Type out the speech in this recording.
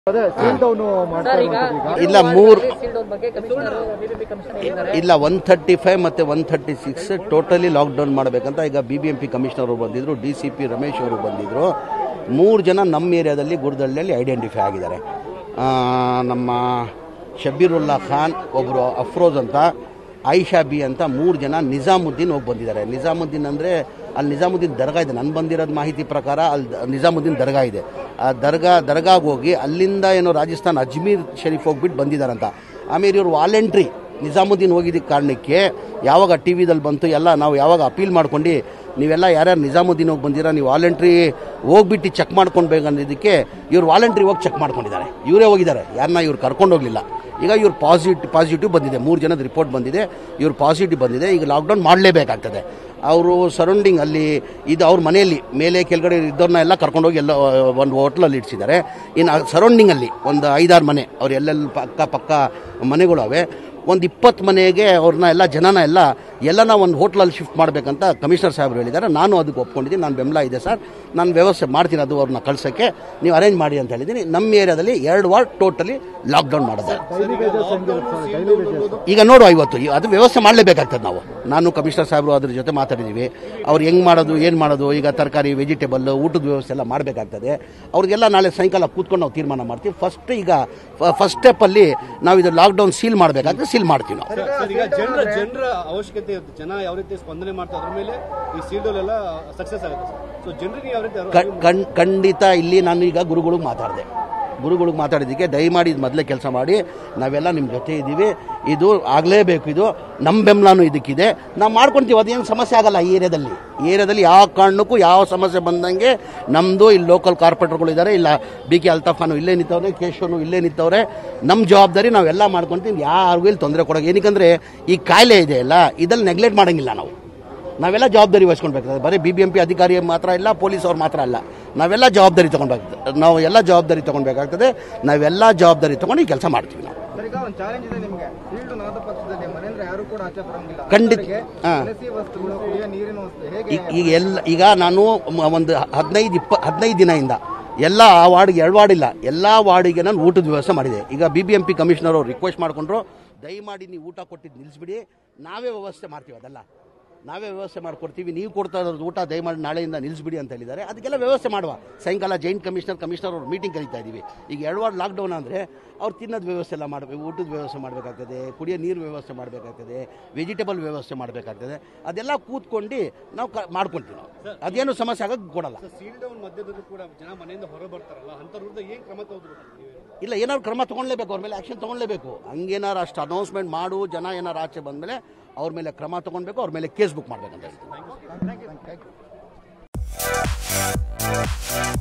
ಇಲ್ಲ ಮೂರು ಇಲ್ಲ 135 ಮತ್ತೆ 136 ಟೋಟಲಿ ಲಾಕ್ಡೌನ್ ಮಾಡಬೇಕಂತ ಈಗ BBMP ಕಮಿಷನರ್ ಅವರು ಬಂದಿದ್ರು, DCP ರಮೇಶ್ ಅವರು ಬಂದಿದ್ರು. 3 ಜನ ನಮ್ಮ ಏರಿಯಾದಲ್ಲಿ ಗುರ್ದಳ್ಳಿಯಲ್ಲಿ ಐಡೆಂಟಿಫೈ ಆಗಿದ್ದಾರೆ. ನಮ್ಮ ಶಬೀರುಲ್ಲಾ ಖಾನ್, ಒಬ್ಬರು ಅಫ್ರೋಜ್ ಅಂತ, ಆಯಿಷಾ ಬಿ ಅಂತ 3 ಜನ ನಿಜಾಮುದ್ದೀನ್ ಹೋಗಿ ಬಂದಿದ್ದಾರೆ. ನಿಜಾಮುದ್ದೀನ್ ಅಂದರೆ ಅಲ್ಲಿ ನಿಜಾಮುದ್ದೀನ್ ದರ್ಗಾ ಇದೆ. ನಾನು ಬಂದಿರೋದು ಮಾಹಿತಿ ಪ್ರಕಾರ ಅಲ್ಲಿ ನಿಜಾಮುದ್ದೀನ್ ದರ್ಗಾ ಇದೆ. ಆ ದರ್ಗಾಗೆ ಹೋಗಿ ಅಲ್ಲಿಂದ ಏನೋ ರಾಜಸ್ಥಾನ್ ಅಜ್ಮೀರ್ ಶರೀಫ್ ಹೋಗ್ಬಿಟ್ಟು ಬಂದಿದ್ದಾರಂತ. ಆಮೇಲೆ ಇವರು ವಾಲಂಟ್ರಿ ನಿಜಾಮುದ್ದೀನ್ ಹೋಗಿದ್ದಕ್ಕೆ ಕಾರಣಕ್ಕೆ ಯಾವಾಗ ಟಿವಿದಲ್ಲಿ ಬಂತು ಎಲ್ಲ ನಾವು ಯಾವಾಗ ಅಪೀಲ್ ಮಾಡ್ಕೊಂಡು ನೀವೆಲ್ಲ ಯಾರ್ಯಾರು ನಿಜಾಮುದ್ದೀನ್ ಹೋಗಿ ಬಂದಿರಾ, ನೀವು ವಾಲಂಟ್ರಿ ಹೋಗ್ಬಿಟ್ಟು ಚೆಕ್ ಮಾಡ್ಕೊಳ್ಬೇಕಂದಿದ್ದಕ್ಕೆ ಇವ್ರು ವಾಲಂಟ್ರಿ ಹೋಗಿ ಚೆಕ್ ಮಾಡ್ಕೊಂಡಿದ್ದಾರೆ. ಇವರೇ ಹೋಗಿದ್ದಾರೆ, ಯಾರನ್ನ ಇವ್ರು ಕರ್ಕೊಂಡು ಹೋಗಲಿಲ್ಲ. ಈಗ ಇವ್ರು ಪಾಸಿಟಿವ್ ಬಂದಿದೆ, 3 ಜನದ ರಿಪೋರ್ಟ್ ಬಂದಿದೆ, ಇವ್ರು ಪಾಸಿಟಿವ್ ಬಂದಿದೆ. ಈಗ ಲಾಕ್ಡೌನ್ ಮಾಡಲೇಬೇಕಾಗ್ತದೆ. ಅವರು ಸರೌಂಡಿಂಗ್ ಅಲ್ಲಿ ಇದು ಅವ್ರ ಮನೆಯಲ್ಲಿ ಮೇಲೆ ಕೆಳಗಡೆ ಇದ್ದವ್ರನ್ನ ಎಲ್ಲ ಕರ್ಕೊಂಡೋಗಿ ಎಲ್ಲ ಒಂದು ಹೋಟ್ಲಲ್ಲಿ ಇಡ್ಸಿದ್ದಾರೆ. ಇನ್ನು ಸರೌಂಡಿಂಗಲ್ಲಿ ಒಂದು 5-6 ಮನೆ ಅವ್ರು ಎಲ್ಲೆಲ್ಲಿ ಪಕ್ಕ ಮನೆಗಳು ಅವೆ. ಒಂದು 20 ಮನೆಗೆ ಅವ್ರನ್ನ ಎಲ್ಲ ಜನನ ಎಲ್ಲನ ಒಂದು ಹೋಟ್ಲಲ್ಲಿ ಶಿಫ್ಟ್ ಮಾಡಬೇಕಂತ ಕಮಿಷನರ್ ಸಾಹೇಬರು ಹೇಳಿದ್ದಾರೆ. ನಾನು ಅದಕ್ಕೆ ಒಪ್ಕೊಂಡಿದ್ದೀನಿ. ನಾನು ಬೆಂಬಲ ಇದೆ ಸರ್, ನಾನು ವ್ಯವಸ್ಥೆ ಮಾಡ್ತೀನಿ ಅದು ಅವ್ರನ್ನ ಕಳ್ಸೋಕ್ಕೆ, ನೀವು ಅರೇಂಜ್ ಮಾಡಿ ಅಂತ ಹೇಳಿದ್ದೀನಿ. ನಮ್ಮ ಏರಿಯಾದಲ್ಲಿ 2 ವಾರ ಟೋಟಲಿ ಲಾಕ್ಡೌನ್ ಮಾಡಿದೆ. ಈಗ ನೋಡು ಅದು ವ್ಯವಸ್ಥೆ ಮಾಡಲೇಬೇಕಾಗ್ತದೆ. ನಾನು ಕಮಿಷನರ್ ಸಾಹೇಬರು ಅದ್ರ ಜೊತೆ ಮಾತಾಡಿದ್ದೀವಿ. ಅವ್ರು ಹೆಂಗೆ ಮಾಡೋದು ಏನು ಮಾಡೋದು, ಈಗ ತರಕಾರಿ ವೆಜಿಟೇಬಲ್ ಊಟದ ವ್ಯವಸ್ಥೆ ಎಲ್ಲ ಮಾಡಬೇಕಾಗ್ತದೆ. ಅವ್ರಿಗೆಲ್ಲ ನಾಳೆ ಸಾಯಂಕಾಲ ಕೂತ್ಕೊಂಡು ನಾವು ತೀರ್ಮಾನ ಮಾಡ್ತೀವಿ. ಫಸ್ಟ್ ಸ್ಟೆಪ್ಪಲ್ಲಿ ನಾವು ಇದು ಲಾಕ್ಡೌನ್ ಸೀಲ್ ಮಾಡಬೇಕಾದ್ರೆ ಸೀಲ್ ಮಾಡ್ತೀವಿ ನಾವು. ಜನರ ಅವಶ್ಯಕತೆ ಇರುತ್ತೆ, ಜನ ಯಾವ ರೀತಿ ಸ್ಪಂದನೆ ಮಾಡ್ತಾರೆ ಅದ್ರ ಮೇಲೆ ಈ ಸೀಲ್ ಎಲ್ಲ ಸಕ್ಸಸ್ ಆಗುತ್ತೆ. ಸೊ ಜನರಿಗೆ ಯಾವ ರೀತಿ ಖಂಡಿತ ಇಲ್ಲಿ ನಾನು ಈಗ ಗುರುಗಳಿಗೆ ಮಾತಾಡಿದ್ದಕ್ಕೆ ದಯಮಾಡಿ ಇದು ಮೊದಲೇ ಕೆಲಸ ಮಾಡಿ, ನಾವೆಲ್ಲ ನಿಮ್ಮ ಜೊತೆ ಇದ್ದೀವಿ, ಇದು ಆಗಲೇಬೇಕು, ಇದು ನಮ್ಮ ಬೆಂಬಲನೂ ಇದಕ್ಕಿದೆ, ನಾವು ಮಾಡ್ಕೊತೀವಿ. ಅದೇನು ಸಮಸ್ಯೆ ಆಗಲ್ಲ. ಈ ಏರಿಯಾದಲ್ಲಿ ಯಾವ ಕಾರಣಕ್ಕೂ ಯಾವ ಸಮಸ್ಯೆ ಬಂದಂಗೆ ನಮ್ಮದು ಇಲ್ಲಿ ಲೋಕಲ್ ಕಾರ್ಪೊರೇಟರ್ಗಳು ಇದ್ದಾರೆ. ಇಲ್ಲ BK ಅಲ್ತಾಫ್ ಖಾನು ಇಲ್ಲೇ ನಿಂತವ್ರೆ, ಕೇಶವನು ಇಲ್ಲೇ ನಿಂತವ್ರೆ. ನಮ್ಮ ಜವಾಬ್ದಾರಿ ನಾವೆಲ್ಲ ಮಾಡ್ಕೊತೀವಿ. ಯಾರಿಗೂ ಇಲ್ಲಿ ತೊಂದರೆ ಕೊಡೋಕೆ, ಏನಕ್ಕಂದರೆ ಈ ಕಾಯಿಲೆ ಇದೆ ಅಲ್ಲ, ಇದಲ್ಲಿ ನೆಗ್ಲೆಕ್ಟ್ ಮಾಡೋಂಗಿಲ್ಲ. ನಾವೆಲ್ಲ ಜವಾಬ್ದಾರಿ ವಹಿಸ್ಕೊಳ್ಬೇಕಾಗ್ತದೆ. ಬರೀ BBMP ಅಧಿಕಾರಿ ಮಾತ್ರ ಇಲ್ಲ, ಪೊಲೀಸ್ ಅವ್ರು ಮಾತ್ರ ಅಲ್ಲ, ನಾವೆಲ್ಲ ಜವಾಬ್ದಾರಿ ತೊಗೊಳ್ಬೇಕಾಗ್ತದೆ. ನಾವೆಲ್ಲ ಜವಾಬ್ದಾರಿ ತೊಗೊಂಡು ಈ ಕೆಲಸ ಮಾಡ್ತೀವಿ ನಾವು. ಖಂಡಿತ. ಈಗ ನಾನು ಒಂದು 15 ದಿನದಿಂದ ಎಲ್ಲ ಆ ವಾರ್ಡ್ಗೆ 2 ವಾರ್ಡ್ ಇಲ್ಲ, ಎಲ್ಲ ವಾರ್ಡಿಗೆ ನಾನು ಊಟದ ವ್ಯವಸ್ಥೆ ಮಾಡಿದೆ. ಈಗ BBMP ಕಮಿಷನರ್ ಅವರು ರಿಕ್ವೆಸ್ಟ್ ಮಾಡಿಕೊಂಡ್ರು, ದಯಮಾಡಿ ನೀವು ಊಟ ಕೊಟ್ಟಿದ್ದು ನಿಲ್ಲಿಸ್ಬಿಡಿ, ನಾವೇ ವ್ಯವಸ್ಥೆ ಮಾಡ್ತೀವಿ, ಅದೆಲ್ಲ ನಾವೇ ವ್ಯವಸ್ಥೆ ಮಾಡಿಕೊಡ್ತೀವಿ, ನೀವು ಕೊಡ್ತಾ ಇರೋದು ಊಟ ದಯಮಾಡಿ ನಾಳೆಯಿಂದ ನಿಲ್ಲಿಸ್ಬಿಡಿ ಅಂತ ಹೇಳಿದ್ದಾರೆ. ಅದಕ್ಕೆಲ್ಲ ವ್ಯವಸ್ಥೆ ಮಾಡುವ. ಸಾಯಂಕಾಲ ಜಾಯಿಂಟ್ ಕಮಿಷನರ್ ಅವ್ರು ಮೀಟಿಂಗ್ ಕರೀತಾ ಇದ್ದೀವಿ. ಈಗ 2 ವಾರ ಲಾಕ್ಡೌನ್ ಅಂದರೆ ಅವ್ರು ತಿನ್ನೋದು ವ್ಯವಸ್ಥೆ ಎಲ್ಲ ಮಾಡಬೇಕು, ಊಟದ ವ್ಯವಸ್ಥೆ ಮಾಡಬೇಕಾಗ್ತದೆ, ಕುಡಿಯೋ ನೀರು ವ್ಯವಸ್ಥೆ ಮಾಡಬೇಕಾಗ್ತದೆ, ವೆಜಿಟೇಬಲ್ ವ್ಯವಸ್ಥೆ ಮಾಡಬೇಕಾಗ್ತದೆ. ಅದೆಲ್ಲ ಕೂತ್ಕೊಂಡು ನಾವು ಮಾಡ್ಕೊತೀವಿ. ನಾವು ಅದೇನು ಸಮಸ್ಯೆ ಆಗೋಕ್ಕೆ ಕೊಡಲ್ಲ. ಸೀಲ್ ಡೌನ್ ಮಧ್ಯದಲ್ಲೂ ಕೂಡ ಜನ ಮನೆಯಿಂದ ಹೊರ ಬರ್ತಾರಲ್ಲ, ಅಂತ ವಿರುದ್ಧ ಏನು ಕ್ರಮ ತಗೊಂಡ್ರು? ಇಲ್ಲ, ಏನಾದ್ರು ಕ್ರಮ ತೊಗೊಳ್ಲೇಬೇಕು, ಅವ್ರ ಮೇಲೆ ಆ್ಯಕ್ಷನ್ ತೊಗೊಳ್ಲೇಬೇಕು. ಹಂಗೇನಾರು ಅಷ್ಟು ಅನೌನ್ಸ್ಮೆಂಟ್ ಮಾಡು, ಜನ ಏನಾರು ಆಚೆ ಬಂದಮೇಲೆ ಅವ್ರ ಮೇಲೆ ಕ್ರಮ ತೊಗೊಳ್ಬೇಕು, ಅವ್ರ ಮೇಲೆ ಕೇಸ್ ಬುಕ್ ಮಾಡಬೇಕಂತ ಹೇಳ್ತೀನಿ.